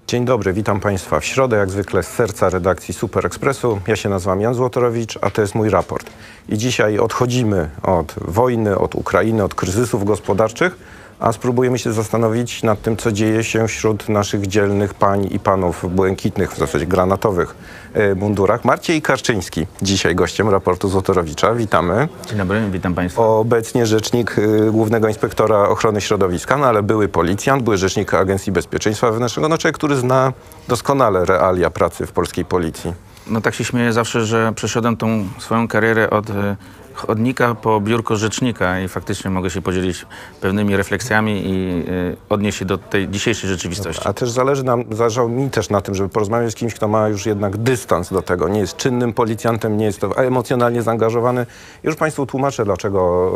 Dzień dobry, witam Państwa w środę, jak zwykle z serca redakcji Super Expressu. Ja się nazywam Jan Złotorowicz, a to jest mój raport. I dzisiaj odchodzimy od wojny, od Ukrainy, od kryzysów gospodarczych, a spróbujemy się zastanowić nad tym, co dzieje się wśród naszych dzielnych pań i panów w błękitnych, w zasadzie granatowych mundurach. Marciej Karczyński, dzisiaj gościem raportu Złotorowicza. Witamy. Dzień dobry, witam Państwa. Obecnie rzecznik Głównego Inspektora Ochrony Środowiska, no ale były policjant, były rzecznik Agencji Bezpieczeństwa Wewnętrznego, no człowiek, który zna doskonale realia pracy w polskiej policji. No tak się śmieję zawsze, że przeszedłem tą swoją karierę od chodnika po biurko rzecznika i faktycznie mogę się podzielić pewnymi refleksjami i odnieść się do tej dzisiejszej rzeczywistości. A też zależało mi też na tym, żeby porozmawiać z kimś, kto ma już jednak dystans do tego. Nie jest czynnym policjantem, nie jest to emocjonalnie zaangażowany. Już Państwu tłumaczę, dlaczego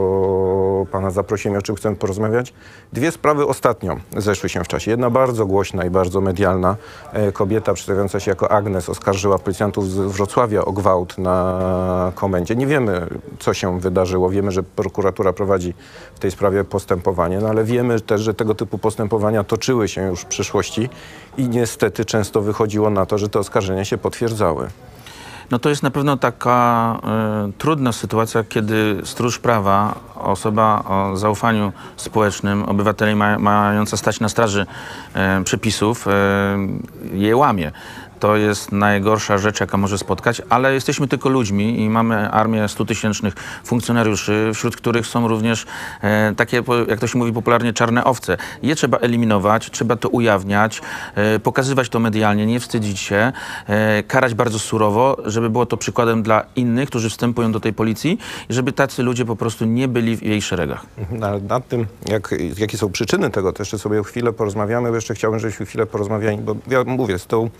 Pana zaprosiłem, o czym chcemy porozmawiać. Dwie sprawy ostatnio zeszły się w czasie. Jedna bardzo głośna i bardzo medialna. Kobieta przedstawiająca się jako Agnes oskarżyła policjantów z Wrocławia o gwałt na komendzie. Nie wiemy, co się wydarzyło. Wiemy, że prokuratura prowadzi w tej sprawie postępowanie, no ale wiemy też, że tego typu postępowania toczyły się już w przeszłości i niestety często wychodziło na to, że te oskarżenia się potwierdzały. No to jest na pewno taka trudna sytuacja, kiedy stróż prawa, osoba o zaufaniu społecznym, obywateli mająca stać na straży przepisów, je łamie. To jest najgorsza rzecz, jaka może spotkać, ale jesteśmy tylko ludźmi i mamy armię 100-tysięcznych funkcjonariuszy, wśród których są również takie, jak to się mówi popularnie, czarne owce. Je trzeba eliminować, trzeba to ujawniać, pokazywać to medialnie, nie wstydzić się, karać bardzo surowo, żeby było to przykładem dla innych, którzy wstępują do tej policji i żeby tacy ludzie po prostu nie byli w jej szeregach. Ale nad tym, jakie są przyczyny tego, to jeszcze sobie chwilę porozmawiamy, bo jeszcze chciałbym, żebyśmy chwilę porozmawiali, bo ja mówię,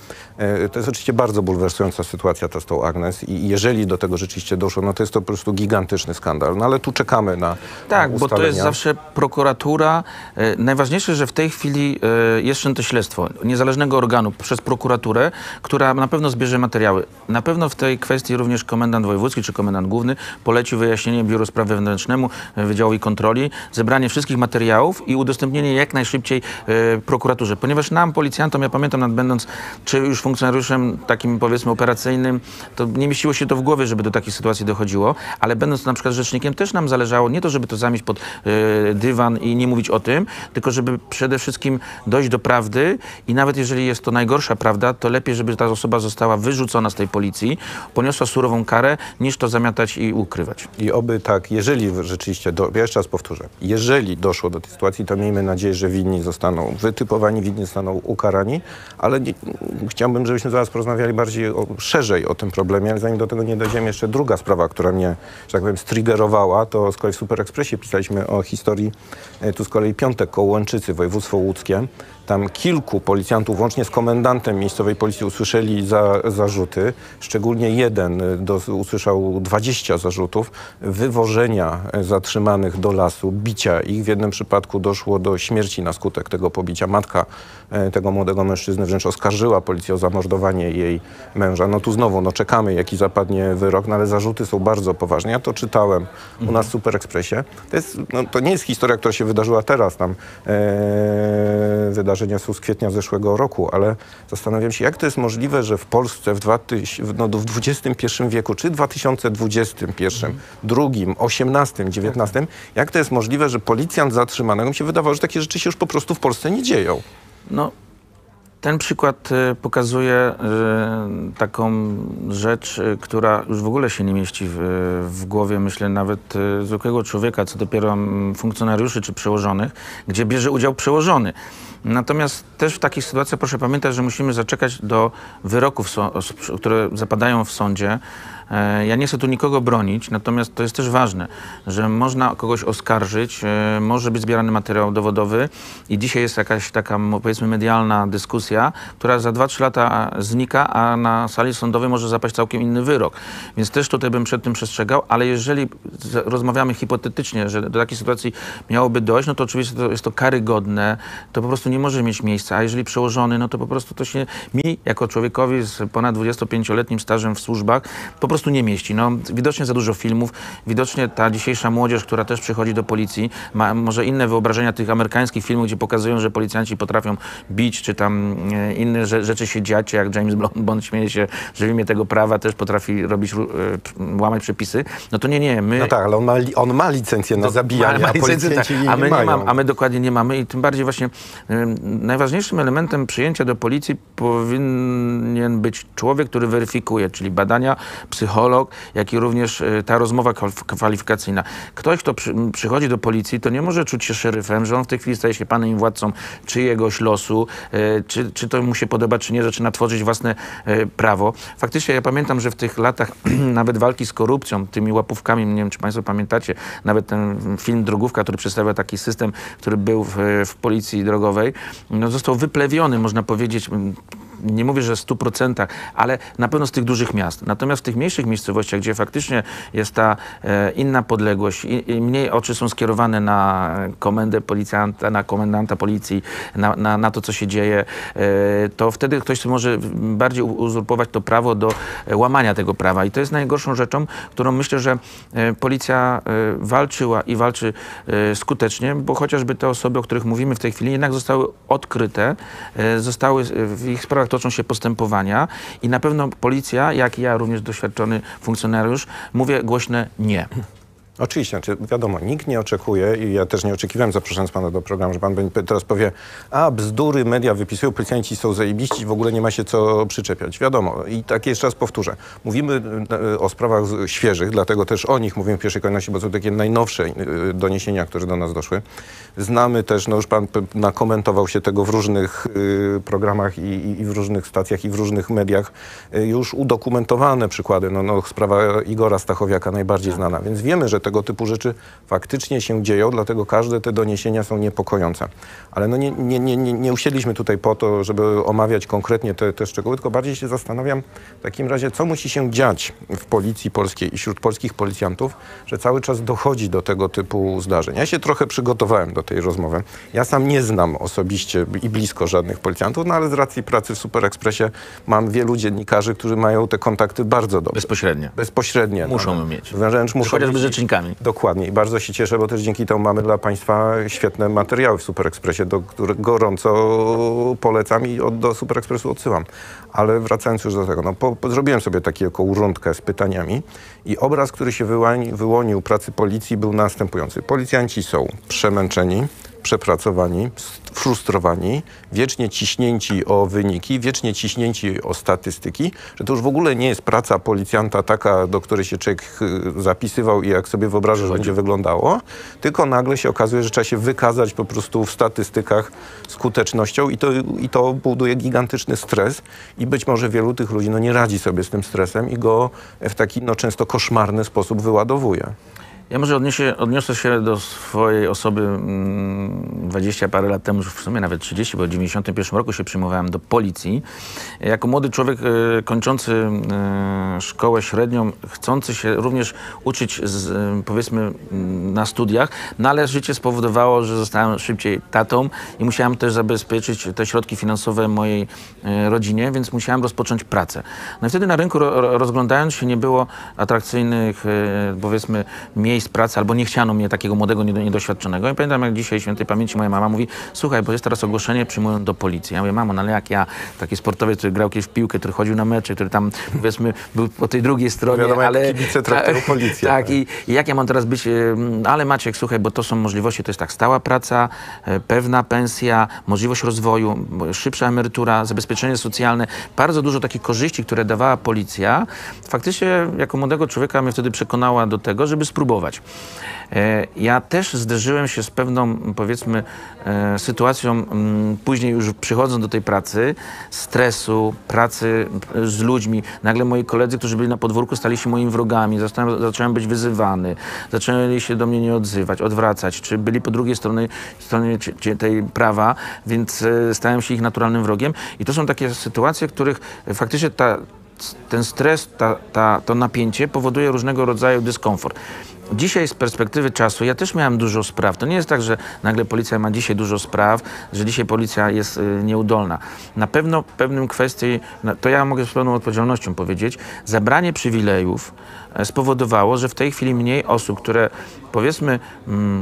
to jest oczywiście bardzo bulwersująca sytuacja ta z tą Agnes i jeżeli do tego rzeczywiście doszło, no to jest to po prostu gigantyczny skandal. No ale tu czekamy na Tak, ustalenia. Bo to jest zawsze prokuratura. Najważniejsze, że w tej chwili jest wszczęte śledztwo niezależnego organu przez prokuraturę, która na pewno zbierze materiały. Na pewno w tej kwestii również komendant wojewódzki czy komendant główny polecił wyjaśnienie Biuru Spraw Wewnętrznemu, Wydziałowi Kontroli, zebranie wszystkich materiałów i udostępnienie jak najszybciej prokuraturze. Ponieważ nam, policjantom, ja pamiętam, będąc czy już funkcjonariuszem takim, powiedzmy, operacyjnym, to nie mieściło się to w głowie, żeby do takiej sytuacji dochodziło, ale będąc na przykład rzecznikiem też nam zależało nie to, żeby to zamieść pod dywan i nie mówić o tym, tylko żeby przede wszystkim dojść do prawdy i nawet jeżeli jest to najgorsza prawda, to lepiej, żeby ta osoba została wyrzucona z tej policji, poniosła surową karę, niż to zamiatać i ukrywać. I oby tak, jeżeli rzeczywiście, ja jeszcze raz powtórzę, jeżeli doszło do tej sytuacji, to miejmy nadzieję, że winni zostaną wytypowani, winni zostaną ukarani, ale chciałbym, żebyśmy zaraz porozmawiali bardziej szerzej o tym problemie, ale zanim do tego nie dojdziemy, jeszcze druga sprawa, która mnie, że tak powiem, striggerowała, to z kolei w Super Expressie pisaliśmy o historii, tu z kolei Piątek koło Łęczycy, województwo łódzkie. Tam kilku policjantów, łącznie z komendantem miejscowej policji, usłyszeli zarzuty. Szczególnie jeden usłyszał 20 zarzutów wywożenia zatrzymanych do lasu, bicia ich. W jednym przypadku doszło do śmierci na skutek tego pobicia. Matka tego młodego mężczyzny wręcz oskarżyła policję o zamordowanie jej męża. No tu znowu, czekamy, jaki zapadnie wyrok, no ale zarzuty są bardzo poważne. Ja to czytałem u nas w Super Expressie. To nie jest historia, która się wydarzyła teraz. Tam wydarzenia są z kwietnia zeszłego roku, ale zastanawiam się, jak to jest możliwe, że w Polsce w XXI wieku, czy 2021, drugim, 18, 19, jak to jest możliwe, że policjant zatrzymanego, mi się wydawało, że takie rzeczy się już po prostu w Polsce nie dzieją. No, ten przykład pokazuje taką rzecz, która już w ogóle się nie mieści w głowie, myślę, nawet zwykłego człowieka, co dopiero funkcjonariuszy czy przełożonych, gdzie bierze udział przełożony. Natomiast też w takich sytuacjach proszę pamiętać, że musimy zaczekać do wyroków, które zapadają w sądzie. Ja nie chcę tu nikogo bronić, natomiast to jest też ważne, że można kogoś oskarżyć, może być zbierany materiał dowodowy i dzisiaj jest jakaś taka, powiedzmy, medialna dyskusja, która za 2-3 lata znika, a na sali sądowej może zapaść całkiem inny wyrok. Więc też tutaj bym przed tym przestrzegał, ale jeżeli rozmawiamy hipotetycznie, że do takiej sytuacji miałoby dojść, no to oczywiście jest to karygodne, to po prostu nie może mieć miejsca, a jeżeli przełożony, no to po prostu to się mi, jako człowiekowi z ponad 25-letnim stażem w służbach, po prostu nie mieści. No, widocznie za dużo filmów, widocznie ta dzisiejsza młodzież, która też przychodzi do policji, ma może inne wyobrażenia tych amerykańskich filmów, gdzie pokazują, że policjanci potrafią bić, czy tam inne rzeczy się dziać, jak James Bond śmieje się, że w imię tego prawa też potrafi robić, łamać przepisy, no to nie, my... No tak, ale on ma licencję na zabijanie, a policjanci jej a my nie mają. a my dokładnie nie mamy i tym bardziej właśnie najważniejszym elementem przyjęcia do policji powinien być człowiek, który weryfikuje, czyli badania, psycholog, jak i również ta rozmowa kwalifikacyjna. Ktoś, kto przychodzi do policji, to nie może czuć się szeryfem, że on w tej chwili staje się panem i władcą czyjegoś losu, czy to mu się podoba, czy nie, zaczyna tworzyć własne prawo. Faktycznie ja pamiętam, że w tych latach nawet walki z korupcją, tymi łapówkami, nie wiem, czy państwo pamiętacie, nawet ten film Drogówka, który przedstawia taki system, który był w policji drogowej, no został wyplewiony, można powiedzieć, nie mówię, że w 100%, ale na pewno z tych dużych miast. Natomiast w tych mniejszych miejscowościach, gdzie faktycznie jest ta inna podległość i mniej oczy są skierowane na komendę policjanta, na komendanta policji, na to, co się dzieje, to wtedy ktoś może bardziej uzurpować to prawo do łamania tego prawa. I to jest najgorszą rzeczą, którą myślę, że policja walczyła i walczy skutecznie, bo chociażby te osoby, o których mówimy w tej chwili, jednak zostały odkryte, zostały w ich sprawach toczą się postępowania i na pewno policja, jak i ja, również doświadczony funkcjonariusz, mówię głośne nie. Oczywiście, znaczy wiadomo, nikt nie oczekuje i ja też nie oczekiwałem, zapraszając pana do programu, że pan teraz powie, a bzdury media wypisują, policjanci są zajebiści, w ogóle nie ma się co przyczepiać. Wiadomo i tak jeszcze raz powtórzę. Mówimy o sprawach świeżych, dlatego też o nich mówimy w pierwszej kolejności, bo są takie najnowsze doniesienia, które do nas doszły. Znamy też, no już pan nakomentował się tego w różnych programach i w różnych stacjach i w różnych mediach, już udokumentowane przykłady. No, sprawa Igora Stachowiaka najbardziej znana, więc wiemy, że tego typu rzeczy faktycznie się dzieją, dlatego każde te doniesienia są niepokojące. Ale no nie usiedliśmy tutaj po to, żeby omawiać konkretnie te szczegóły, tylko bardziej się zastanawiam w takim razie, co musi się dziać w policji polskiej i wśród polskich policjantów, że cały czas dochodzi do tego typu zdarzeń. Ja się trochę przygotowałem do tej rozmowy. Ja sam nie znam osobiście i blisko żadnych policjantów, no ale z racji pracy w Super Expressie mam wielu dziennikarzy, którzy mają te kontakty bardzo dobrze. Bezpośrednie. Bezpośrednie. Muszą mieć. Wręcz muszą chociażby mieć. rzecznikami. Dokładnie i bardzo się cieszę, bo też dzięki temu mamy dla państwa świetne materiały w Super Expressie, do których gorąco polecam i do Super Expressu odsyłam. Ale wracając już do tego, no zrobiłem sobie taką rundkę z pytaniami i obraz, który się wyłonił pracy policji, był następujący. Policjanci są przemęczeni, przepracowani, frustrowani, wiecznie ciśnięci o wyniki, wiecznie ciśnięci o statystyki, że to już w ogóle nie jest praca policjanta taka, do której się człowiek zapisywał i jak sobie wyobraża, że będzie wyglądało, tylko nagle się okazuje, że trzeba się wykazać po prostu w statystykach skutecznością i to buduje gigantyczny stres i być może wielu tych ludzi nie radzi sobie z tym stresem i go w taki często koszmarny sposób wyładowuje. Ja może odniosę się do swojej osoby 20 parę lat temu, w sumie nawet 30, bo w 91 roku się przyjmowałem do policji. Jako młody człowiek kończący szkołę średnią, chcący się również uczyć powiedzmy na studiach, no ale życie spowodowało, że zostałem szybciej tatą i musiałem też zabezpieczyć te środki finansowe mojej rodzinie, więc musiałem rozpocząć pracę. No i wtedy na rynku rozglądając się nie było atrakcyjnych powiedzmy miejsc pracy, albo nie chciano mnie takiego młodego, niedoświadczonego. I pamiętam, jak dzisiaj świętej pamięci moja mama mówi, słuchaj, bo jest teraz ogłoszenie, przyjmują do policji. Ja mówię, mamo, no ale jak ja, taki sportowiec, który grał kiedyś w piłkę, który chodził na mecze, który tam, powiedzmy, był po tej drugiej stronie, wiadomo, ale... jak kibice traktują policję. Tak, i jak ja mam teraz być, ale Maciek, słuchaj, bo to są możliwości, to jest tak, stała praca, pewna pensja, możliwość rozwoju, szybsza emerytura, zabezpieczenie socjalne, bardzo dużo takich korzyści, które dawała policja. Faktycznie, jako młodego człowieka mnie wtedy przekonała do tego, żeby spróbować. Ja też zderzyłem się z pewną, powiedzmy, sytuacją, później już przychodząc do tej pracy, stresu, pracy z ludźmi. Nagle moi koledzy, którzy byli na podwórku, stali się moimi wrogami. Zacząłem być wyzywany, zaczęli się do mnie nie odzywać, odwracać, czy byli po drugiej stronie tej prawa, więc stałem się ich naturalnym wrogiem. I to są takie sytuacje, w których faktycznie ten stres, to napięcie powoduje różnego rodzaju dyskomfort. Dzisiaj z perspektywy czasu ja też miałem dużo spraw. To nie jest tak, że nagle policja ma dzisiaj dużo spraw, że dzisiaj policja jest nieudolna. Na pewno w pewnym kwestii, to ja mogę z pełną odpowiedzialnością powiedzieć, zabranie przywilejów spowodowało, że w tej chwili mniej osób, które powiedzmy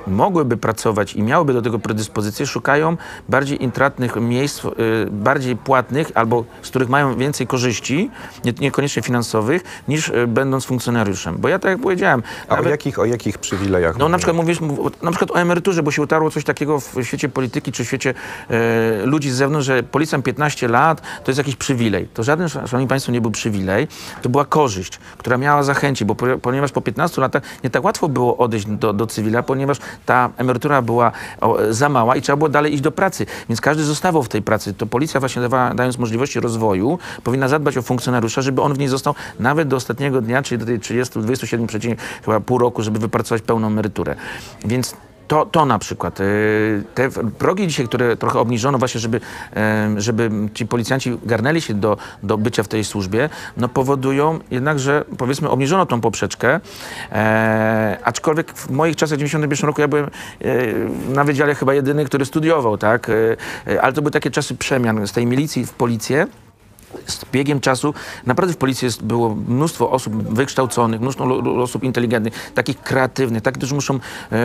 mogłyby pracować i miałyby do tego predyspozycję, szukają bardziej intratnych miejsc, bardziej płatnych, albo z których mają więcej korzyści, niekoniecznie finansowych, niż będąc funkcjonariuszem. Bo ja tak jak powiedziałem... A nawet, o jakich przywilejach? no na przykład mówisz na przykład o emeryturze, bo się utarło coś takiego w świecie polityki, czy w świecie ludzi z zewnątrz, że policjant 15 lat to jest jakiś przywilej. To żaden, szanowni państwo, nie był przywilej, to była korzyść, która miała zachęcić, ponieważ po 15 latach nie tak łatwo było odejść do cywila, ponieważ ta emerytura była za mała i trzeba było dalej iść do pracy. Więc każdy zostawał w tej pracy. To policja właśnie dając możliwości rozwoju, powinna zadbać o funkcjonariusza, żeby on w niej został nawet do ostatniego dnia, czyli do tej 27 chyba pół roku, żeby wypracować pełną emeryturę. Więc to na przykład. Te progi dzisiaj, które trochę obniżono właśnie, żeby ci policjanci garnęli się do bycia w tej służbie, no powodują jednak, że powiedzmy obniżono tą poprzeczkę, aczkolwiek w moich czasach w 91 roku ja byłem na wydziale chyba jedyny, który studiował, tak? Ale to były takie czasy przemian z tej milicji w policję. Z biegiem czasu naprawdę w policji było mnóstwo osób wykształconych, mnóstwo osób inteligentnych, takich kreatywnych, takich, którzy muszą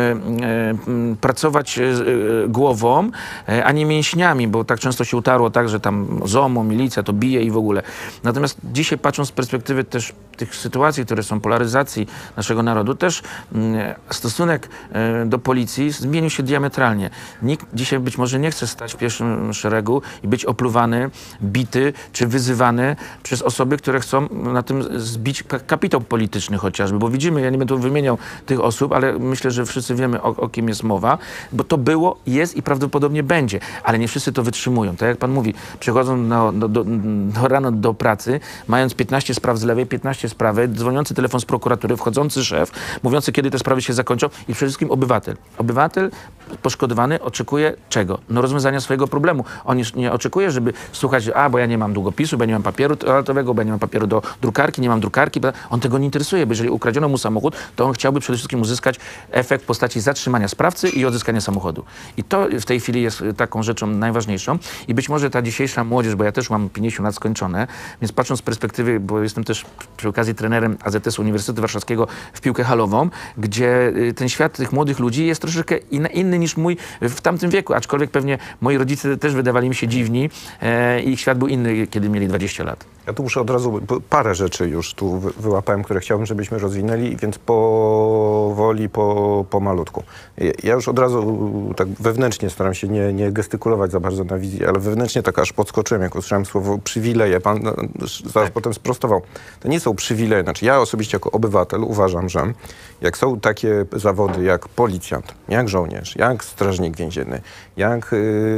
pracować głową, a nie mięśniami, bo tak często się utarło tak, że tam ZOMO, milicja to bije i w ogóle. Natomiast dzisiaj patrząc z perspektywy też tych sytuacji, które są polaryzacji naszego narodu, też stosunek do policji zmienił się diametralnie. Nikt dzisiaj być może nie chce stać w pierwszym szeregu i być opluwany, bity czy wyzywany przez osoby, które chcą na tym zbić kapitał polityczny chociażby, bo widzimy, ja nie będę tu wymieniał tych osób, ale myślę, że wszyscy wiemy, o kim jest mowa, bo to było, jest i prawdopodobnie będzie, ale nie wszyscy to wytrzymują. Tak jak pan mówi, przychodzą rano do pracy, mając 15 spraw z lewej, 15 z prawej, dzwoniący telefon z prokuratury, wchodzący szef, mówiący, kiedy te sprawy się zakończą i przede wszystkim obywatel. Obywatel poszkodowany oczekuje czego? No rozwiązania swojego problemu. On nie oczekuje, żeby słuchać, bo ja nie mam długopisu, bo ja nie mam papieru toaletowego, bo ja nie mam papieru do drukarki, nie mam drukarki. On tego nie interesuje, bo jeżeli ukradziono mu samochód, to on chciałby przede wszystkim uzyskać efekt w postaci zatrzymania sprawcy i odzyskania samochodu. I to w tej chwili jest taką rzeczą najważniejszą. I być może ta dzisiejsza młodzież, bo ja też mam 50 lat skończone, więc patrząc z perspektywy, bo jestem też przy okazji trenerem AZS Uniwersytetu Warszawskiego w piłkę halową, gdzie ten świat tych młodych ludzi jest troszeczkę inny niż mój w tamtym wieku, aczkolwiek pewnie moi rodzice też wydawali mi się dziwni i ich świat był inny, kiedy mieli 20 lat. Ja tu muszę od razu, parę rzeczy już tu wyłapałem, które chciałbym, żebyśmy rozwinęli, więc powoli, pomalutku. Ja już od razu tak wewnętrznie staram się nie gestykulować za bardzo na wizji, ale wewnętrznie tak aż podskoczyłem, jak usłyszałem słowo przywileje. Pan zaraz potem sprostował. To nie są przywileje. Znaczy ja osobiście jako obywatel uważam, że jak są takie zawody jak policjant, jak żołnierz, jak strażnik więzienny, jak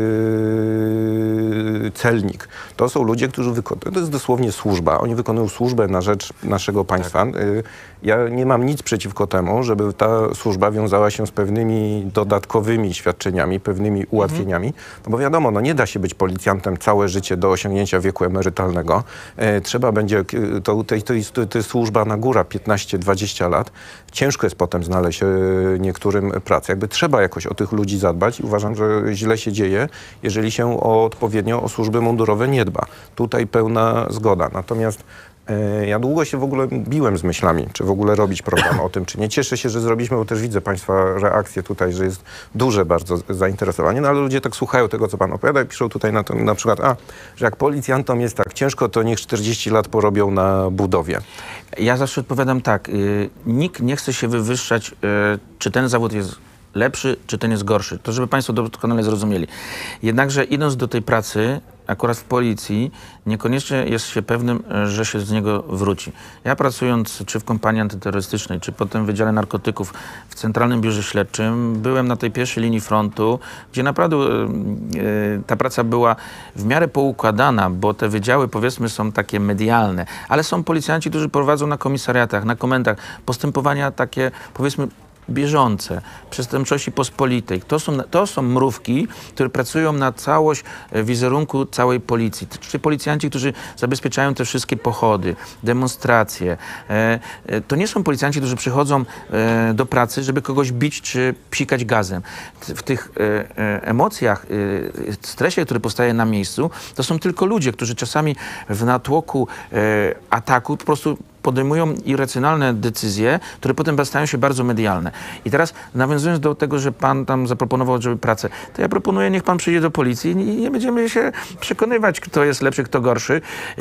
celnik, to są ludzie, którzy wykonują, to jest dosłownie służba. Oni wykonują służbę na rzecz naszego państwa. Tak. Ja nie mam nic przeciwko temu, żeby ta służba wiązała się z pewnymi dodatkowymi świadczeniami, pewnymi ułatwieniami, no bo wiadomo, no nie da się być policjantem całe życie do osiągnięcia wieku emerytalnego. Trzeba będzie, to jest służba na górę 15-20 lat. Ciężko jest potem znaleźć niektórym pracę. Jakby trzeba jakoś o tych ludzi zadbać i uważam, że źle się dzieje, jeżeli się odpowiednio o służby mundurowe nie dba. Tutaj pełna zgoda. Natomiast ja długo się w ogóle biłem z myślami, czy w ogóle robić program o tym, czy nie. Cieszę się, że zrobiliśmy, bo też widzę Państwa reakcje tutaj, że jest duże bardzo zainteresowanie, no ale ludzie tak słuchają tego, co Pan opowiada i piszą tutaj na przykład, że jak policjantom jest tak ciężko, to niech 40 lat porobią na budowie. Ja zawsze odpowiadam tak, nikt nie chce się wywyższać, czy ten zawód jest lepszy, czy ten jest gorszy. To żeby Państwo doskonale zrozumieli. Jednakże idąc do tej pracy, akurat w policji, niekoniecznie jest się pewnym, że się z niego wróci. Ja pracując czy w kompanii antyterrorystycznej, czy potem w Wydziale Narkotyków w Centralnym Biurze Śledczym, byłem na tej pierwszej linii frontu, gdzie naprawdę ta praca była w miarę poukładana, bo te wydziały, powiedzmy, są takie medialne, ale są policjanci, którzy prowadzą na komisariatach, na komendach postępowania takie, powiedzmy, bieżące, przestępczości pospolitej. To są mrówki, które pracują na całość wizerunku całej policji. Czyli policjanci, którzy zabezpieczają te wszystkie pochody, demonstracje. To nie są policjanci, którzy przychodzą do pracy, żeby kogoś bić czy psikać gazem. W tych emocjach, stresie, który powstaje na miejscu, to są tylko ludzie, którzy czasami w natłoku ataku po prostu podejmują irracjonalne decyzje, które potem stają się bardzo medialne. I teraz nawiązując do tego, że pan tam zaproponował, żeby pracę, to ja proponuję, niech pan przyjdzie do policji i nie będziemy się przekonywać, kto jest lepszy, kto gorszy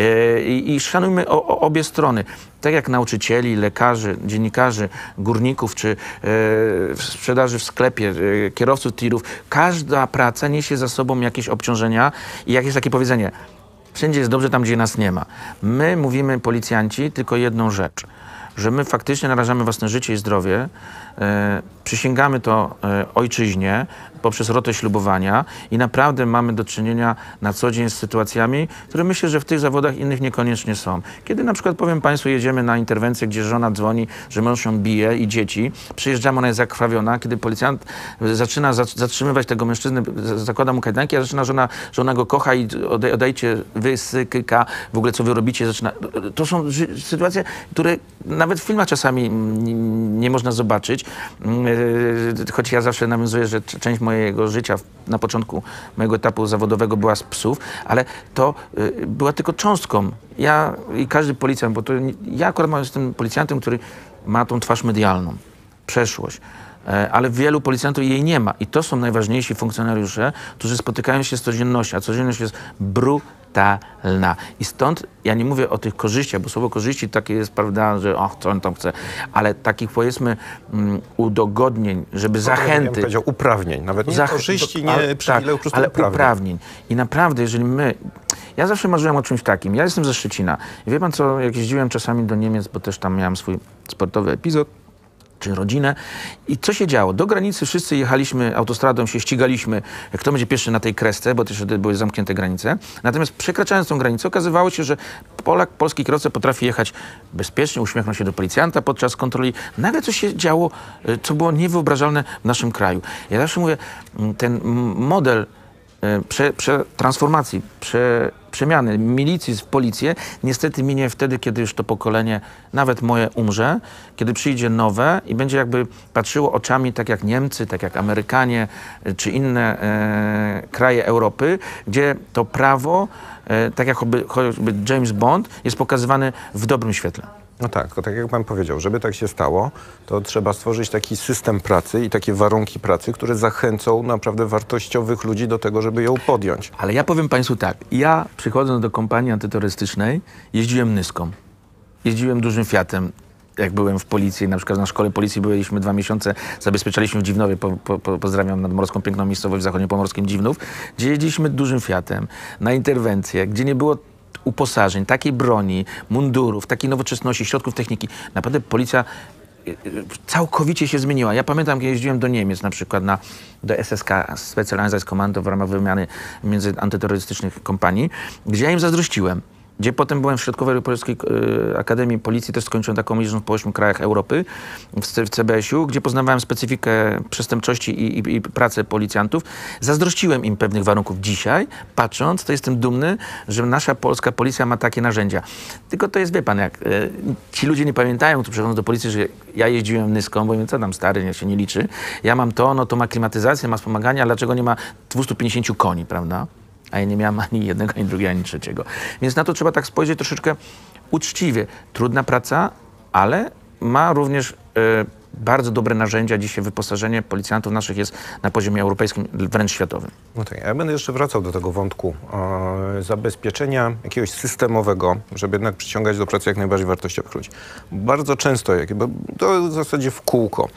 i szanujmy obie strony. Tak jak nauczycieli, lekarzy, dziennikarzy, górników czy sprzedaży w sklepie, kierowców tirów, każda praca niesie za sobą jakieś obciążenia i jakieś takie powiedzenie: wszędzie jest dobrze tam, gdzie nas nie ma. My mówimy, policjanci, tylko jedną rzecz, że my faktycznie narażamy własne życie i zdrowie, przysięgamy to ojczyźnie poprzez rotę ślubowania i naprawdę mamy do czynienia na co dzień z sytuacjami, które myślę, że w tych zawodach innych niekoniecznie są. Kiedy na przykład, powiem państwu, jedziemy na interwencję, gdzie żona dzwoni, że mąż ją bije i dzieci, przyjeżdżamy, ona jest zakrwawiona, kiedy policjant zaczyna zatrzymywać tego mężczyznę, zakłada mu kajdanki, a zaczyna żona go kocha i odejdźcie, wy, sykyka, w ogóle co wy robicie, zaczyna. To są sytuacje, które nawet w filmach czasami nie można zobaczyć, choć ja zawsze nawiązuję, że część mojego życia na początku mojego etapu zawodowego była z psów, ale to była tylko cząstką. Ja i każdy policjant, bo to ja akurat jestem policjantem, który ma tą twarz medialną, przeszłość. Ale wielu policjantów jej nie ma. I to są najważniejsi funkcjonariusze, którzy spotykają się z codziennością, a codzienność jest brutalna. I stąd ja nie mówię o tych korzyściach, bo słowo korzyści takie jest, prawda, że co on tam chce, ale takich, powiedzmy, udogodnień, żeby zachęty. Ja powiedział uprawnień, nawet nie korzyści, nie przywilejów, po prostu ale uprawnień. I naprawdę, jeżeli my... Ja zawsze marzyłem o czymś takim. Ja jestem ze Szczecina. I wie pan co, jak jeździłem czasami do Niemiec, bo też tam miałem swój sportowy epizod, czy rodzinę. I co się działo? Do granicy wszyscy jechaliśmy autostradą, się ścigaliśmy, kto będzie pierwszy na tej kresce, bo też wtedy były zamknięte granice. Natomiast przekraczając tą granicę, okazywało się, że polski kierowca potrafi jechać bezpiecznie, uśmiechnąć się do policjanta podczas kontroli. Nagle coś się działo, co było niewyobrażalne w naszym kraju. Ja zawsze mówię, ten model transformacji, przemiany milicji w policję niestety minie wtedy, kiedy już to pokolenie, nawet moje, umrze, kiedy przyjdzie nowe i będzie jakby patrzyło oczami tak jak Niemcy, tak jak Amerykanie czy inne kraje Europy, gdzie to prawo, tak jak choćby James Bond, jest pokazywane w dobrym świetle. No tak, to tak jak pan powiedział, żeby tak się stało, to trzeba stworzyć taki system pracy i takie warunki pracy, które zachęcą naprawdę wartościowych ludzi do tego, żeby ją podjąć. Ale ja powiem państwu tak, ja przychodząc do kompanii antyterrorystycznej jeździłem Nyską, jeździłem dużym Fiatem. Jak byłem w policji, na przykład na szkole policji byliśmy 2 miesiące, zabezpieczaliśmy w Dziwnowie, pozdrawiam nadmorską piękną miejscowość w zachodniopomorskim Dziwnów, gdzie jeździliśmy dużym Fiatem na interwencje, gdzie nie było uposażeń, takiej broni, mundurów, takiej nowoczesności, środków techniki. Naprawdę policja całkowicie się zmieniła. Ja pamiętam, kiedy jeździłem do Niemiec na przykład do SSK, Special Einsatzkommando, w ramach wymiany między antyterrorystycznych kompanii, gdzie ja im zazdrościłem. Gdzie potem byłem w Środkowej Polskiej Akademii Policji, też skończyłem taką jeżdżąc po 8 krajach Europy, w CBS-u, gdzie poznawałem specyfikę przestępczości i pracę policjantów. Zazdrościłem im pewnych warunków. Dzisiaj, patrząc, to jestem dumny, że nasza polska policja ma takie narzędzia. Tylko to jest, wie pan, jak ci ludzie nie pamiętają, tu przychodzą do policji, że ja jeździłem Nyską, bo mówię, co tam stary, niech się nie liczy. Ja mam to, no to ma klimatyzację, ma wspomaganie, ale dlaczego nie ma 250 koni, prawda? A ja nie miałam ani jednego, ani drugiego, ani trzeciego. Więc na to trzeba tak spojrzeć troszeczkę uczciwie. Trudna praca, ale ma również bardzo dobre narzędzia. Dzisiaj wyposażenie policjantów naszych jest na poziomie europejskim, wręcz światowym. No tak, ja będę jeszcze wracał do tego wątku zabezpieczenia jakiegoś systemowego, żeby jednak przyciągać do pracy jak najbardziej wartościowych ludzi. Bardzo często, bo to w zasadzie w kółko,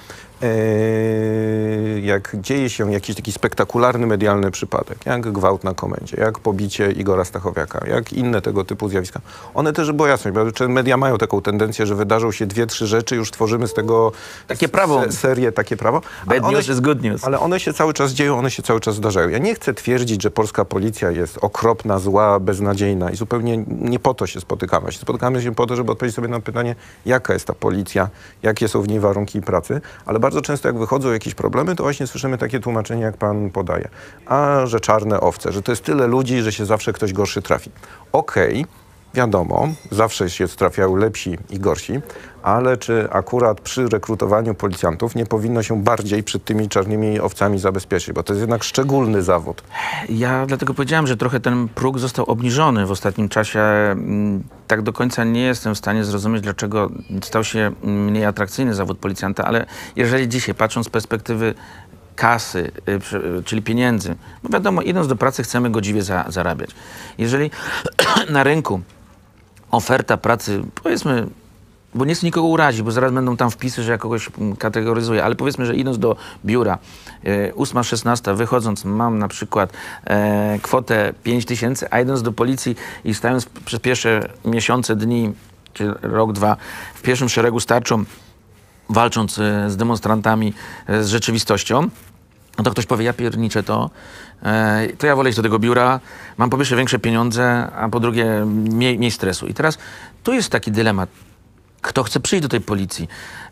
jak dzieje się jakiś taki spektakularny medialny przypadek, jak gwałt na komendzie, jak pobicie Igora Stachowiaka, jak inne tego typu zjawiska, one też, bo jasność, bo media mają taką tendencję, że wydarzą się 2-3 rzeczy, już tworzymy z tego takie prawo. Serię, takie prawo. Bad news is good news. Ale one się cały czas dzieją, one się cały czas zdarzają. Ja nie chcę twierdzić, że polska policja jest okropna, zła, beznadziejna i zupełnie nie po to się spotykamy. Spotykamy się po to, żeby odpowiedzieć sobie na pytanie, jaka jest ta policja, jakie są w niej warunki pracy, ale bardzo często jak wychodzą jakieś problemy, to właśnie słyszymy takie tłumaczenie, jak pan podaje. A, że czarne owce, że to jest tyle ludzi, że się zawsze ktoś gorszy trafi. Okej, Wiadomo, zawsze się trafiają lepsi i gorsi, ale czy akurat przy rekrutowaniu policjantów nie powinno się bardziej przed tymi czarnymi owcami zabezpieczyć, bo to jest jednak szczególny zawód. Ja dlatego powiedziałem, że trochę ten próg został obniżony w ostatnim czasie. Tak do końca nie jestem w stanie zrozumieć, dlaczego stał się mniej atrakcyjny zawód policjanta, ale jeżeli dzisiaj, patrząc z perspektywy kasy, czyli pieniędzy, bo wiadomo, idąc do pracy chcemy godziwie zarabiać. Jeżeli na rynku oferta pracy, powiedzmy, bo nie chcę nikogo urazić, bo zaraz będą tam wpisy, że ja kogoś kategoryzuję, ale powiedzmy, że idąc do biura 8:16, wychodząc mam na przykład kwotę 5000, a idąc do policji i stając przez pierwsze miesiące, dni, czy rok, dwa w pierwszym szeregu starczą, walcząc z demonstrantami, z rzeczywistością, no to ktoś powie, ja pierniczę to ja wolę iść do tego biura, mam po pierwsze większe pieniądze, a po drugie mniej stresu. I teraz tu jest taki dylemat. Kto chce przyjść do tej policji?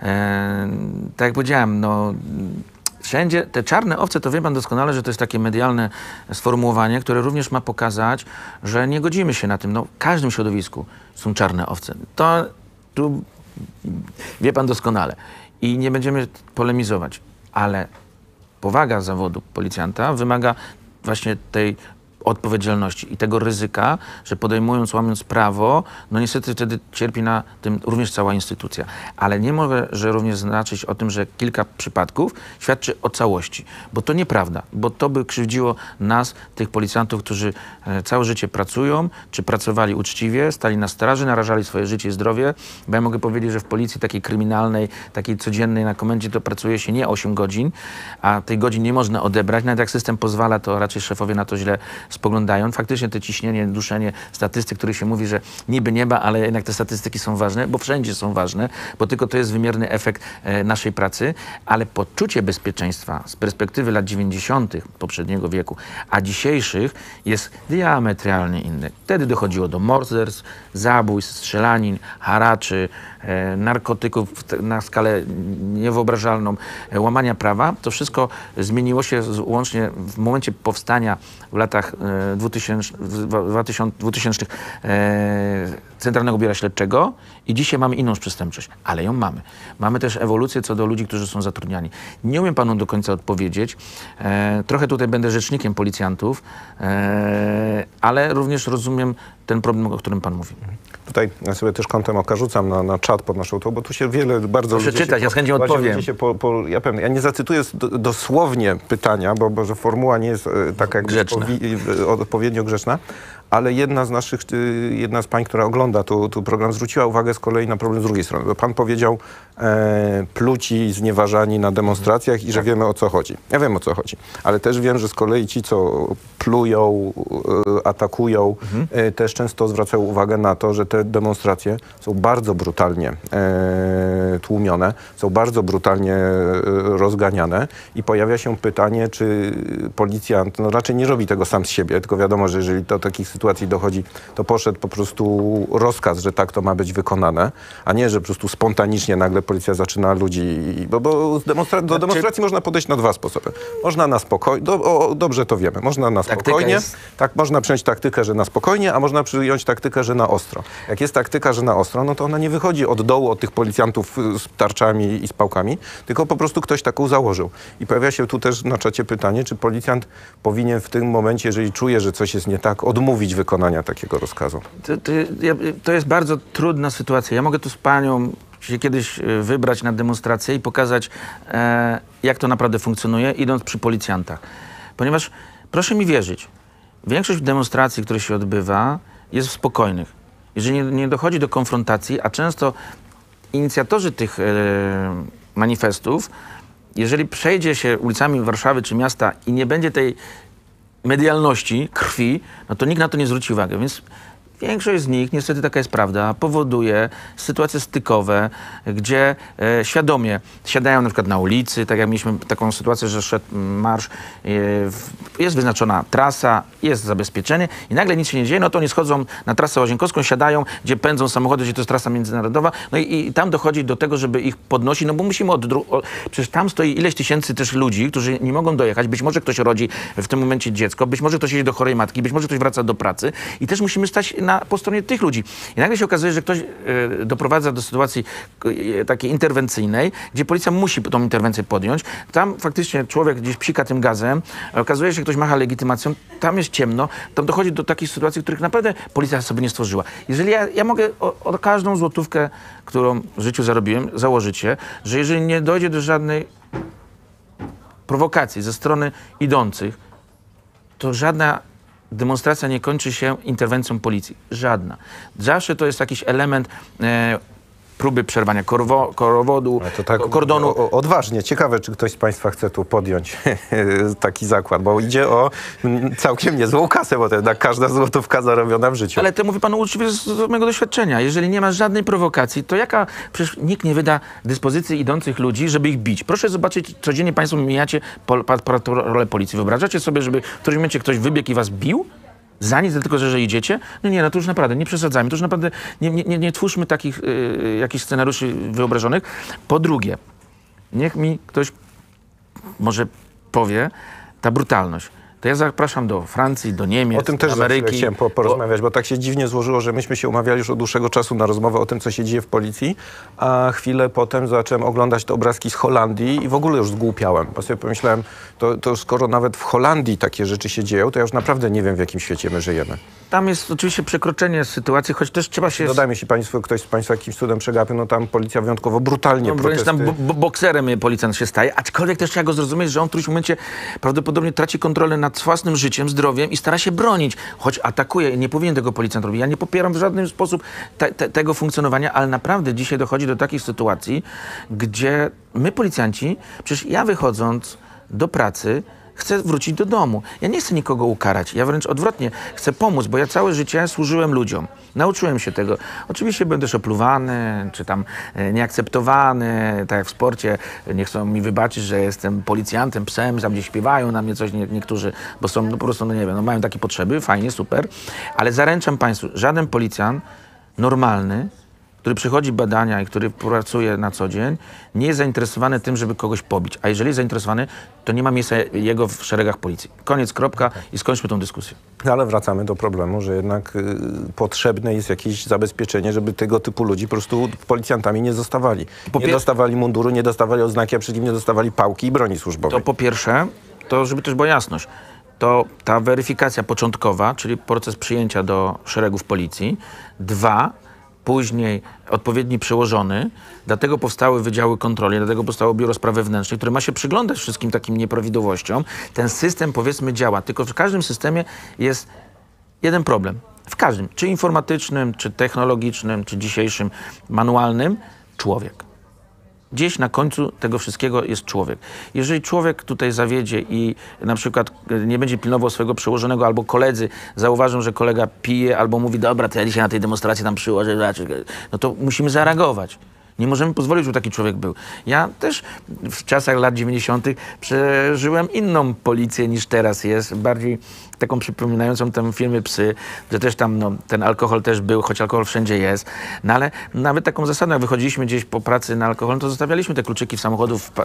Tak jak powiedziałem, no wszędzie te czarne owce, to wie pan doskonale, że to jest takie medialne sformułowanie, które również ma pokazać, że nie godzimy się na tym. No, w każdym środowisku są czarne owce. To tu wie pan doskonale. I nie będziemy polemizować, ale powaga zawodu policjanta wymaga właśnie tej odpowiedzialności i tego ryzyka, że podejmując, łamiąc prawo, no niestety wtedy cierpi na tym również cała instytucja. Ale nie może również znaczyć o tym, że kilka przypadków świadczy o całości. Bo to nieprawda, bo to by krzywdziło nas, tych policjantów, którzy całe życie pracują, czy pracowali uczciwie, stali na straży, narażali swoje życie i zdrowie. Bo ja mogę powiedzieć, że w policji takiej kryminalnej, takiej codziennej na komendzie to pracuje się nie 8 godzin, a tej godzin nie można odebrać. Nawet jak system pozwala, to raczej szefowie na to źle spoglądają. Faktycznie te ciśnienie, duszenie statystyk, których się mówi, że niby nieba, ale jednak te statystyki są ważne, bo wszędzie są ważne, bo tylko to jest wymierny efekt naszej pracy, ale poczucie bezpieczeństwa z perspektywy lat 90. poprzedniego wieku, a dzisiejszych jest diametralnie inne. Wtedy dochodziło do morderstw, zabójstw, strzelanin, haraczy, narkotyków na skalę niewyobrażalną, łamania prawa. To wszystko zmieniło się łącznie w momencie powstania w latach 2000 Centralnego Biura Śledczego i dzisiaj mamy inną przestępczość, ale ją mamy. Mamy też ewolucję co do ludzi, którzy są zatrudniani. Nie umiem panu do końca odpowiedzieć. Trochę tutaj będę rzecznikiem policjantów, ale również rozumiem ten problem, o którym pan mówi. Tutaj ja sobie też kątem oka rzucam na czat pod naszą to, bo tu się wiele bardzo... Proszę czytać, ja z chęcią odpowiem. Ja nie zacytuję dosłownie pytania, bo że formuła nie jest taka jakby odpowiednio grzeczna, ale jedna z pań, która ogląda tu program, zwróciła uwagę z kolei na problem z drugiej strony. Bo pan powiedział pluci, znieważani na demonstracjach i że wiemy, o co chodzi. Ja wiem, o co chodzi, ale też wiem, że z kolei ci, co plują, atakują, też często zwracają uwagę na to, że te demonstracje są bardzo brutalnie tłumione, są bardzo brutalnie rozganiane i pojawia się pytanie, czy policjant raczej nie robi tego sam z siebie, tylko wiadomo, że jeżeli do takich sytuacji dochodzi, to poszedł po prostu rozkaz, że tak to ma być wykonane, a nie, że po prostu spontanicznie nagle policja zaczyna ludzi... Bo do demonstracji można podejść na dwa sposoby. Można na spokojnie, dobrze to wiemy, można na spokojnie, tak, można przyjąć taktykę, że na spokojnie, a można przyjąć taktykę, że na ostro. Jak jest taktyka, że na ostro, no to ona nie wychodzi od dołu, od tych policjantów z tarczami i z pałkami, tylko po prostu ktoś taką założył. I pojawia się tu też na czacie pytanie, czy policjant powinien w tym momencie, jeżeli czuje, że coś jest nie tak, odmówić wykonania takiego rozkazu. To jest bardzo trudna sytuacja. Ja mogę tu z panią się kiedyś wybrać na demonstrację i pokazać, jak to naprawdę funkcjonuje, idąc przy policjantach. Ponieważ, proszę mi wierzyć, większość demonstracji, które się odbywa, jest spokojnych. Jeżeli nie dochodzi do konfrontacji, a często inicjatorzy tych manifestów, jeżeli przejdzie się ulicami Warszawy czy miasta i nie będzie tej medialności, krwi, no to nikt na to nie zwróci uwagi. Więc większość z nich, niestety taka jest prawda, powoduje sytuacje stykowe, gdzie świadomie siadają na przykład na ulicy, tak jak mieliśmy taką sytuację, że szedł marsz, jest wyznaczona trasa, jest zabezpieczenie i nagle nic się nie dzieje, no to oni schodzą na trasę łazienkowską, siadają, gdzie pędzą samochody, gdzie to jest trasa międzynarodowa, no i tam dochodzi do tego, żeby ich podnosić, no bo musimy przecież tam stoi ileś tysięcy też ludzi, którzy nie mogą dojechać, być może ktoś rodzi w tym momencie dziecko, być może ktoś jedzie do chorej matki, być może ktoś wraca do pracy i też musimy stać po stronie tych ludzi. I nagle się okazuje, że ktoś doprowadza do sytuacji takiej interwencyjnej, gdzie policja musi tą interwencję podjąć. Tam faktycznie człowiek gdzieś psika tym gazem, okazuje się, że ktoś macha legitymacją, tam jest ciemno, tam dochodzi do takich sytuacji, których naprawdę policja sobie nie stworzyła. Jeżeli ja mogę o każdą złotówkę, którą w życiu zarobiłem, założyć się, że jeżeli nie dojdzie do żadnej prowokacji ze strony idących, to żadna demonstracja nie kończy się interwencją policji. Żadna. Zawsze to jest jakiś element próby przerwania korowodu, to tak kordonu. Odważnie. Ciekawe, czy ktoś z państwa chce tu podjąć taki zakład, bo idzie o całkiem niezłą kasę, bo to jednak każda złotówka zarobiona w życiu. Ale to mówi pan uczciwie z mojego doświadczenia. Jeżeli nie ma żadnej prowokacji, to przecież nikt nie wyda dyspozycji idących ludzi, żeby ich bić. Proszę zobaczyć, codziennie państwo mijacie patrole policji. Wyobrażacie sobie, żeby w którymś momencie ktoś wybiegł i was bił? Za nic, tylko że idziecie? No nie, no to już naprawdę, nie przesadzajmy. To już naprawdę nie twórzmy takich jakichś scenariuszy wyobrażonych. Po drugie, niech mi ktoś może powie, ta brutalność. To ja zapraszam do Francji, do Niemiec, O tym też do Ameryki. chciałem porozmawiać, bo tak się dziwnie złożyło, że myśmy się umawiali już od dłuższego czasu na rozmowę o tym, co się dzieje w policji, a chwilę potem zacząłem oglądać te obrazki z Holandii i w ogóle już zgłupiałem. Bo sobie pomyślałem, to skoro nawet w Holandii takie rzeczy się dzieją, to ja już naprawdę nie wiem, w jakim świecie my żyjemy. Tam jest oczywiście przekroczenie sytuacji, choć też trzeba się... Dodajmy, jeśli ktoś z państwa jakimś cudem przegapił, no tam policja wyjątkowo brutalnie protestuje. Tam bokserem policjant się staje, aczkolwiek też trzeba go zrozumieć, że on w którymś momencie prawdopodobnie traci kontrolę nad własnym życiem, zdrowiem i stara się bronić, choć atakuje. Nie powinien tego policjant robić. Ja nie popieram w żaden sposób tego funkcjonowania, ale naprawdę dzisiaj dochodzi do takich sytuacji, gdzie my policjanci, przecież ja wychodząc do pracy, chcę wrócić do domu. Ja nie chcę nikogo ukarać. Ja wręcz odwrotnie chcę pomóc, bo ja całe życie służyłem ludziom. Nauczyłem się tego. Oczywiście będę też opluwany, czy tam nieakceptowany, tak jak w sporcie. Nie chcą mi wybaczyć, że jestem policjantem, psem, tam gdzieś śpiewają na mnie coś niektórzy, bo są po prostu, nie wiem, mają takie potrzeby, fajnie, super. Ale zaręczam państwu, żaden policjant normalny, który przychodzi badania i który pracuje na co dzień, nie jest zainteresowany tym, żeby kogoś pobić. A jeżeli jest zainteresowany, to nie ma miejsca jego w szeregach policji. Koniec, kropka i skończmy tą dyskusję. No ale wracamy do problemu, że jednak potrzebne jest jakieś zabezpieczenie, żeby tego typu ludzi po prostu policjantami nie zostawali. Nie dostawali munduru, nie dostawali odznaki, a przede wszystkim nie dostawali pałki i broni służbowej. To po pierwsze, to żeby też była jasność, to ta weryfikacja początkowa, czyli proces przyjęcia do szeregów policji. 2, później odpowiedni przełożony, dlatego powstały wydziały kontroli, dlatego powstało Biuro Spraw Wewnętrznych, które ma się przyglądać wszystkim takim nieprawidłowościom. Ten system, powiedzmy, działa, tylko w każdym systemie jest jeden problem. W każdym, czy informatycznym, czy technologicznym, czy dzisiejszym manualnym, człowiek. Gdzieś na końcu tego wszystkiego jest człowiek. Jeżeli człowiek tutaj zawiedzie i na przykład nie będzie pilnował swojego przełożonego, albo koledzy zauważą, że kolega pije, albo mówi, dobra, to ja dzisiaj na tej demonstracji tam przyłożę, no to musimy zareagować. Nie możemy pozwolić, żeby taki człowiek był. Ja też w czasach lat 90. przeżyłem inną policję niż teraz jest, bardziej taką przypominającą te filmy Psy, że też tam ten alkohol też był, choć alkohol wszędzie jest. No ale nawet taką zasadą, jak wychodziliśmy gdzieś po pracy na alkohol, to zostawialiśmy te kluczyki w samochodu w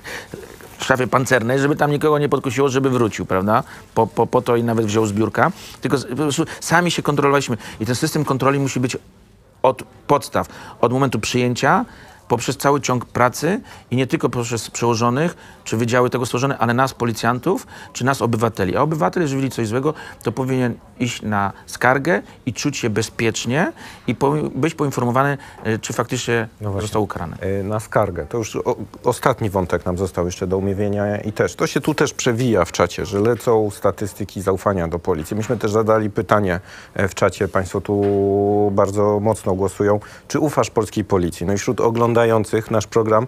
szafie pancernej, żeby tam nikogo nie podkusiło, żeby wrócił, prawda? Po to i nawet wziął z biurka. Tylko po prostu sami się kontrolowaliśmy. I ten system kontroli musi być od podstaw, od momentu przyjęcia, poprzez cały ciąg pracy i nie tylko poprzez przełożonych, czy wydziały tego stworzone, ale nas, policjantów, czy nas, obywateli. A obywatel, jeżeli widzi coś złego, to powinien iść na skargę i czuć się bezpiecznie i być poinformowany, czy faktycznie został ukarany. Na skargę. To już ostatni wątek nam został jeszcze do omówienia i to się tu też przewija w czacie, że lecą statystyki zaufania do policji. Myśmy też zadali pytanie w czacie, państwo tu bardzo mocno głosują, czy ufasz polskiej policji? No i wśród oglądających nasz program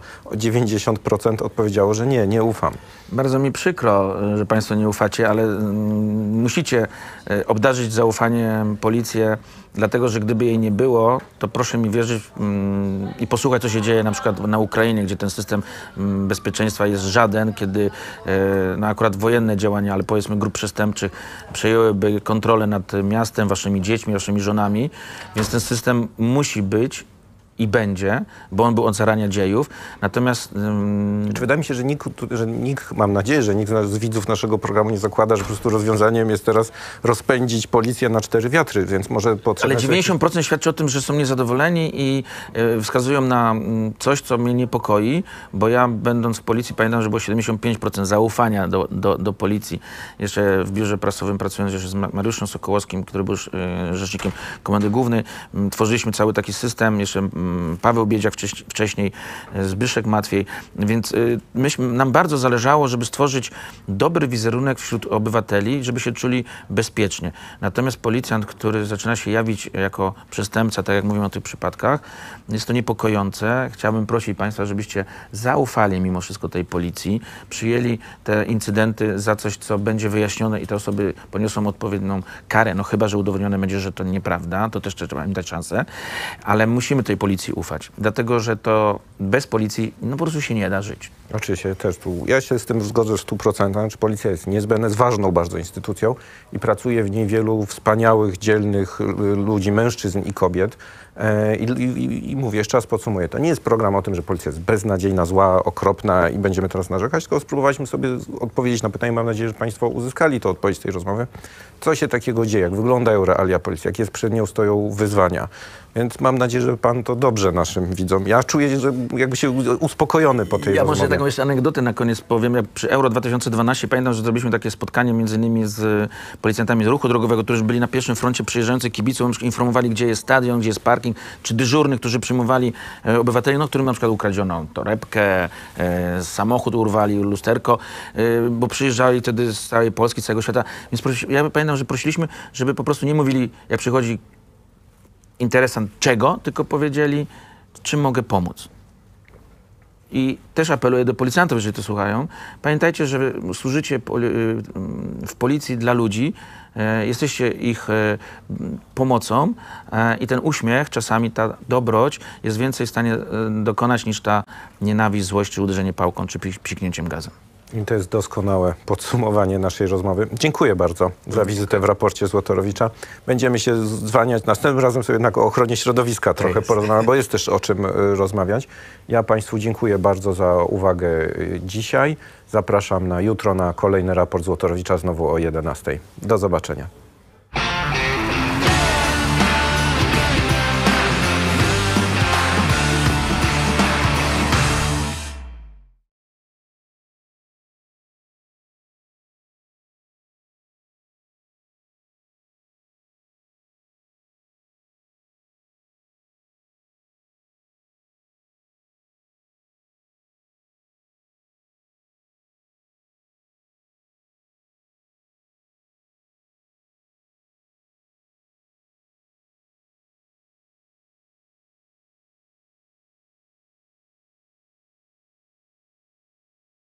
90% odpowiedziało, że nie ufam. Bardzo mi przykro, że państwo nie ufacie, ale musicie obdarzyć zaufaniem policję, dlatego że gdyby jej nie było, to proszę mi wierzyć i posłuchać, co się dzieje na przykład na Ukrainie, gdzie ten system bezpieczeństwa jest żaden, kiedy no akurat wojenne działania, ale powiedzmy grup przestępczych przejęłyby kontrolę nad miastem, waszymi dziećmi, waszymi żonami, więc ten system musi być i będzie, bo on był od zarania dziejów. Natomiast Czy wydaje mi się, że nikt, mam nadzieję, że nikt z widzów naszego programu nie zakłada, że po prostu rozwiązaniem jest teraz rozpędzić policję na 4 wiatry, więc może potrzebne... Ale 90% świadczy o tym, że są niezadowoleni i wskazują na coś, co mnie niepokoi, bo ja będąc w policji pamiętam, że było 75% zaufania do policji. Jeszcze w biurze prasowym pracując jeszcze z Mariuszem Sokołowskim, który był rzecznikiem Komendy Głównej, tworzyliśmy cały taki system, jeszcze Paweł Biedziak wcześniej, Zbyszek Matwiej, więc nam bardzo zależało, żeby stworzyć dobry wizerunek wśród obywateli, żeby się czuli bezpiecznie. Natomiast policjant, który zaczyna się jawić jako przestępca, tak jak mówimy o tych przypadkach, jest to niepokojące. Chciałbym prosić Państwa, żebyście zaufali mimo wszystko tej policji, przyjęli te incydenty za coś, co będzie wyjaśnione i te osoby poniosą odpowiednią karę, no chyba że udowodnione będzie, że to nieprawda, to też trzeba im dać szansę, ale musimy tej policji ufać, dlatego że to bez policji no po prostu się nie da żyć. Oczywiście też ja się z tym zgodzę w 100%. Znaczy, policja jest niezbędna, jest ważną bardzo instytucją i pracuje w niej wielu wspaniałych, dzielnych ludzi, mężczyzn i kobiet. I mówię, jeszcze raz podsumuję, to nie jest program o tym, że policja jest beznadziejna, zła, okropna i będziemy teraz narzekać, tylko spróbowaliśmy sobie odpowiedzieć na pytanie. Mam nadzieję, że Państwo uzyskali to odpowiedź z tej rozmowy. Co się takiego dzieje, jak wyglądają realia policji, jakie przed nią stoją wyzwania. Więc mam nadzieję, że Pan to dobrze naszym widzom. Ja czuję, że jakby się uspokojony po tej rozmowie. Może taką jeszcze anegdotę na koniec powiem. Jak przy Euro 2012 pamiętam, że zrobiliśmy takie spotkanie między innymi z policjantami z ruchu drogowego, którzy byli na pierwszym froncie przyjeżdżających kibiców, informowali, gdzie jest stadion, gdzie jest parking, czy dyżurnych, którzy przyjmowali obywateli, no, którym na przykład ukradziono torebkę, samochód urwali, lusterko, bo przyjeżdżali wtedy z całej Polski, z całego świata. Więc ja pamiętam, że prosiliśmy, żeby po prostu nie mówili, jak przychodzi interesant czego, tylko powiedzieli, czym mogę pomóc. I też apeluję do policjantów, jeżeli to słuchają. Pamiętajcie, że służycie w policji dla ludzi, jesteście ich pomocą i ten uśmiech, czasami ta dobroć jest więcej w stanie dokonać niż ta nienawiść, złość, czy uderzenie pałką, czy psiknięciem gazem. I to jest doskonałe podsumowanie naszej rozmowy. Dziękuję bardzo za wizytę w raporcie Złotorowicza. Będziemy się zwalniać. Następnym razem sobie jednak o ochronie środowiska trochę porozmawiamy, bo jest też o czym rozmawiać. Ja Państwu dziękuję bardzo za uwagę dzisiaj. Zapraszam na jutro na kolejny raport Złotorowicza znowu o 11:00. Do zobaczenia.